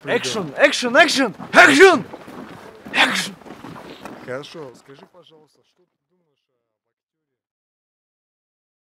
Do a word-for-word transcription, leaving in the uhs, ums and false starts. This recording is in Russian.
Экшн, экшн, экшн, экшн! Экшн! Хорошо, скажи, пожалуйста, что ты думаешь о